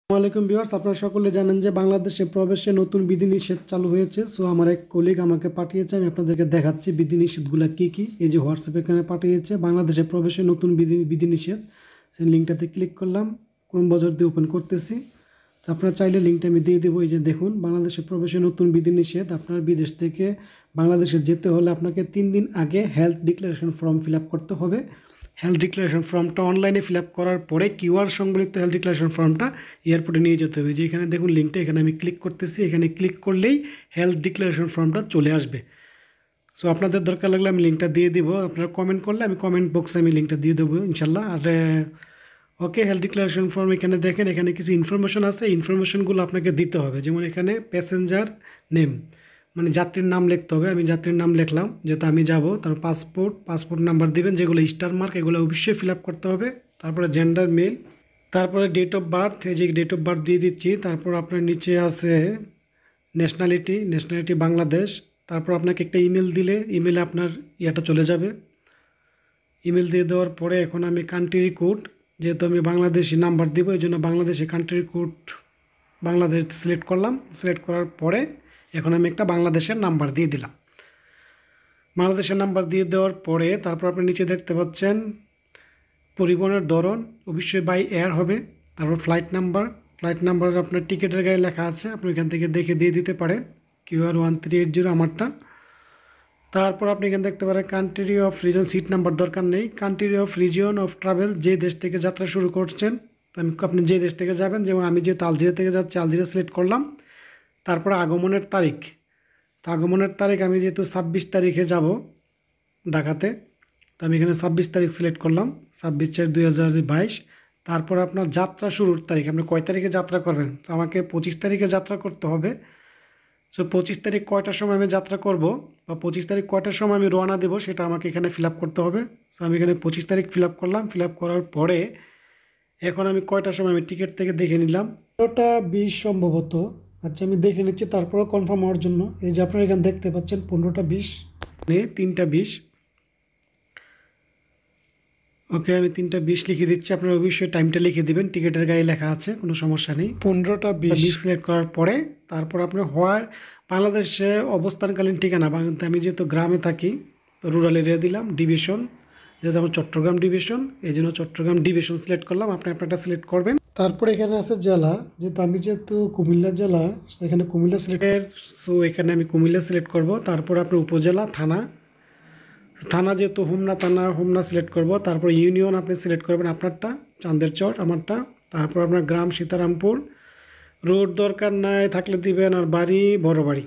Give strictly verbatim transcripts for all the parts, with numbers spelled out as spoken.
আসসালামাইকুম ভিউয়ার্স, আপনারা সকলে জানেন যে বাংলাদেশে প্রবেশে নতুন বিধিনিষেধ চালু হয়েছে। সো আমার এক কলিগ আমাকে পাঠিয়েছে, আমি আপনাদেরকে দেখাচ্ছি বিধিনিষেধগুলো কী কী। এই যে হোয়াটসঅ্যাপে এখানে পাঠিয়েছে বাংলাদেশে প্রবেশে নতুন বিধি বিধিনিষেধ। সেই লিঙ্কটাতে ক্লিক করলাম, ক্রোম ব্রাউজার দিয়ে ওপেন করতেছি। তো আপনারা চাইলে লিঙ্কটা আমি দিয়ে দেবো। এই যে দেখুন, বাংলাদেশে প্রবেশে নতুন বিধিনিষেধ। আপনার বিদেশ থেকে বাংলাদেশে যেতে হলে আপনাকে তিন দিন আগে health declaration form fill up করতে হবে। হেলথ ডিক্লারেশন ফর্মটা অনলাইনে ফিল আপ করার পরে কিউআর সংবলিত হেলথ ডিক্লারেশন ফর্মটা এয়ারপোর্টে নিয়ে যেতে হবে। যে এখানে দেখুন লিঙ্কটা, এখানে আমি ক্লিক করতেছি। এখানে ক্লিক করলেই হেলথ ডিক্লারেশন ফর্মটা চলে আসবে। সো আপনাদের দরকার লাগলে আমি লিঙ্কটা দিয়ে দিব। আপনারা কমেন্ট করলে আমি কমেন্ট বক্সে আমি লিঙ্কটা দিয়ে দেবো ইনশাল্লাহ। আর ওকে, হেলথ ডিক্লারেশন ফর্ম এখানে দেখেন, এখানে কিছু ইনফরমেশন আছে। ইনফরমেশনগুলো আপনাকে দিতে হবে। যেমন এখানে প্যাসেঞ্জার নেম, মানে যাত্রীর নাম লিখতে হবে। আমি যাত্রীর নাম লিখলাম, যেহেতু আমি যাব। তারপর পাসপোর্ট পাসপোর্ট নাম্বার দিবেন, যেগুলো স্টার মার্ক, এগুলো অবশ্যই ফিল আপ করতে হবে। তারপরে জেন্ডার মেল, তারপরে ডেট অফ বার্থ, এই যে ডেট অফ বার্থ দিয়ে দিচ্ছি। তারপর আপনার নিচে আছে ন্যাশনালিটি, ন্যাশনালিটি বাংলাদেশ। তারপর আপনাকে একটা ইমেল দিলে ইমেলে আপনার ইয়েটা চলে যাবে। ইমেল দিয়ে দেওয়ার পরে এখন আমি কান্ট্রি কোড, যেহেতু আমি বাংলাদেশি নাম্বার দিব, এই জন্য Bangladeshi country code Bangladesh select করলাম। সিলেক্ট করার পরে এখন আমি একটা বাংলাদেশের নাম্বার দিয়ে দিলাম। বাংলাদেশের নাম্বার দিয়ে দেওয়ার পরে তারপর আপনি নিচে দেখতে পাচ্ছেন পরিবহনের ধরন, অবশ্যই বাই এয়ার হবে। তারপর ফ্লাইট নাম্বার, ফ্লাইট নাম্বার আপনার টিকিটের গায়ে লেখা আছে, আপনি এখান থেকে দেখে দিয়ে দিতে পারেন। Q R one three eight zero আমারটা। তারপর আপনি এখানে দেখতে পারেন country of reason, seat number দরকার নেই। Country of region of travel, যে দেশ থেকে যাত্রা শুরু করছেন, আপনি যে দেশ থেকে যাবেন, যেমন আমি যেহেতু আলজেরিয়া থেকে যাচ্ছি, আলজেরিয়া সিলেক্ট করলাম। তারপরে আগমনের তারিখ, তো আগমনের তারিখ আমি যেহেতু ছাব্বিশ তারিখে যাব ঢাকাতে, তো আমি এখানে ছাব্বিশ তারিখ সিলেক্ট করলাম, ছাব্বিশ চার দুই হাজার বাইশ। তারপর আপনার যাত্রা শুরুর তারিখ, আপনি কয় তারিখে যাত্রা করবেন, তো আমাকে পঁচিশ তারিখে যাত্রা করতে হবে। সো পঁচিশ তারিখ কয়টার সময় আমি যাত্রা করব, বা পঁচিশ তারিখ কয়টার সময় আমি রওনা দেবো, সেটা আমাকে এখানে ফিল আপ করতে হবে। সো আমি এখানে পঁচিশ তারিখ ফিল আপ করলাম। ফিল আপ করার পরে এখন আমি কয়টার সময় আমি টিকিট থেকে দেখে নিলাম, পনেরোটা বিশ সম্ভবত। আচ্ছা, আমি দেখে নিচ্ছি তারপরে কনফার্ম হওয়ার জন্য। এই যে আপনারা এখানে দেখতে পাচ্ছেন পনেরোটা বিশ, মানে তিনটা বিশ। ওকে, আমি তিনটা বিশ লিখে দিচ্ছি। আপনারা অবশ্যই টাইমটা লিখে দেবেন, টিকিটের গায়ে লেখা আছে, কোনো সমস্যা নেই। পনেরোটা বিশ সিলেক্ট করার পরে তারপর আপনার হওয়ার বাংলাদেশে অবস্থানকালীন ঠিকানা, আমি যেহেতু গ্রামে থাকি তো রুরাল এরিয়া দিলাম। ডিভিশন, যেহেতু আমার চট্টগ্রাম ডিভিশন, এই জন্য চট্টগ্রাম ডিভিশন সিলেক্ট করলাম। আপনি আপনারটা সিলেক্ট করবেন। তারপরে এখানে আছে জেলা, যেহেতু আমি যেহেতু কুমিল্লা জেলা, সেখানে কুমিল্লা সিলেক্টের, সো এখানে আমি কুমিল্লা সিলেক্ট করব। তারপর আপনার উপজেলা, থানা, থানা যেহেতু হোমনা, থানা হোমনা সিলেক্ট করব। তারপর ইউনিয়ন আপনি সিলেক্ট করবেন আপনারটা, চান্দের চর আমারটা। তারপর আপনার গ্রাম সীতারামপুর, রোড দরকার নাই থাকলে দিবেন, আর বাড়ি বড় বাড়ি।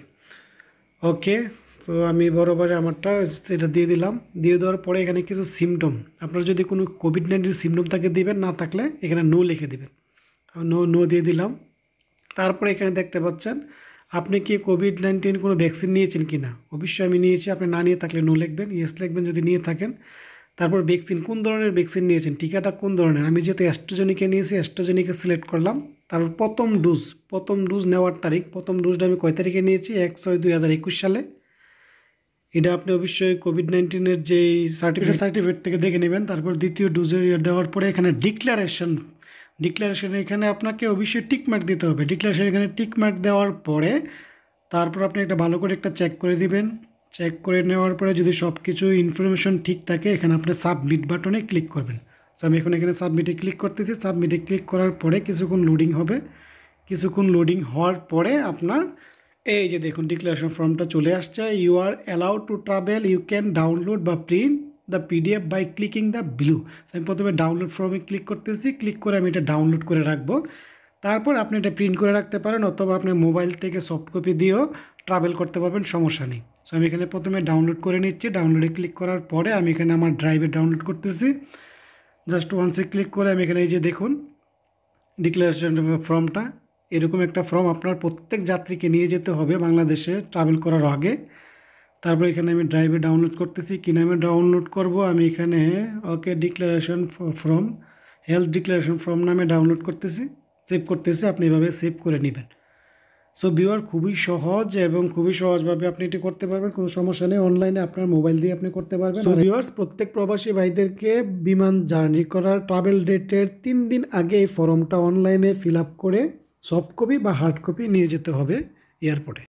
ওকে, তো আমি বড় বাড়ি আমারটা এটা দিয়ে দিলাম। দিয়ে দেওয়ার পরে এখানে কিছু সিমটম, আপনার যদি কোনো কোভিড নাইন্টিন সিমটম থাকে দিবেন, না থাকলে এখানে নো লিখে দেবেন। নো নো দিয়ে দিলাম। তারপরে এখানে দেখতে পাচ্ছেন আপনি কি কোভিড নাইন্টিন কোনো ভ্যাকসিন নিয়েছেন কি না, অবশ্যই আমি নিয়েছি। আপনি না নিয়ে থাকলে নো লিখবেন, ইয়েস লিখবেন যদি নিয়ে থাকেন। তারপর ভ্যাকসিন, কোন ধরনের ভ্যাকসিন নিয়েছেন, টিকাটা কোন ধরনের। আমি যেহেতু অ্যাস্ট্রাজেনিকা নিয়েছি, অ্যাস্ট্রাজেনিকা সিলেক্ট করলাম। তারপর প্রথম ডোজ, প্রথম ডোজ নেওয়ার তারিখ, প্রথম ডোজটা আমি কয় তারিখে নিয়েছি, এক ছয় দুই হাজার একুশ সালে। এটা আপনি অবশ্যই কোভিড নাইন্টিনের যেই সার্টিফিকেট সার্টিফিকেট থেকে দেখে নেবেন। তারপর দ্বিতীয় ডোজের দেওয়ার পরে এখানে ডিক্লারেশন, ডিক্লারেশন এখানে আপনাকে অবশ্যই টিক মার্ক দিতে হবে। ডিক্লারেশন এখানে টিক মার্ক দেওয়ার পরে তারপর আপনি একটা ভালো করে একটা চেক করে দিবেন। চেক করে নেওয়ার পরে যদি সব কিছু ইনফরমেশন ঠিক থাকে, এখানে আপনি সাবমিট বাটনে ক্লিক করবেন। সো আমি এখন এখানে সাবমিটে ক্লিক করতেছি। সাবমিটে ক্লিক করার পরে কিছুক্ষণ লোডিং হবে। কিছুক্ষণ লোডিং হওয়ার পরে আপনার এই যে দেখুন ডিক্লারেশন ফর্মটা চলে আসছে। You are allowed to travel, you can download বা print the PDF by clicking the below. আমি প্রথমে ডাউনলোড ফর্মে ক্লিক করতেছি। ক্লিক করে আমি এটা ডাউনলোড করে রাখবো। তারপর আপনি এটা প্রিন্ট করে রাখতে পারেন, অথবা আপনি মোবাইল থেকে সফট কপি দিয়েও ট্রাভেল করতে পারবেন, সমস্যা নেই। সো আমি এখানে প্রথমে ডাউনলোড করে নিচ্ছি। ডাউনলোডে ক্লিক করার পরে আমি এখানে আমার ড্রাইভে ডাউনলোড করতেছি। জাস্ট ওয়ান্সে ক্লিক করে আমি এখানে এই যে দেখুন ডিক্লারেশন ফর্মটা, এরকম একটা ফর্ম আপনার প্রত্যেক যাত্রীকে নিয়ে যেতে হবে বাংলাদেশে ট্রাভেল করার আগে। তারপর এখানে আমি ড্রাইভে ডাউনলোড করতেছি। কি নামে ডাউনলোড করব, আমি এখানে okay declaration form, health declaration form নামে ডাউনলোড করতেছি, সেভ করতেছি। আপনি এভাবে সেভ করে নেবেন। সো ভিউয়ার খুবই সহজ এবং খুবই সহজভাবে আপনি এটি করতে পারবেন, কোনো সমস্যা নেই। অনলাইনে আপনার মোবাইল দিয়ে আপনি করতে পারবেন। সো ভিউয়ার্স, প্রত্যেক প্রবাসী ভাইদেরকে বিমান জার্নি করার ট্রাভেল ডেটের তিন দিন আগে এই ফর্মটা অনলাইনে ফিল আপ করে সফট কপি বা হার্ড কপি নিয়ে যেতে হবে এয়ারপোর্টে।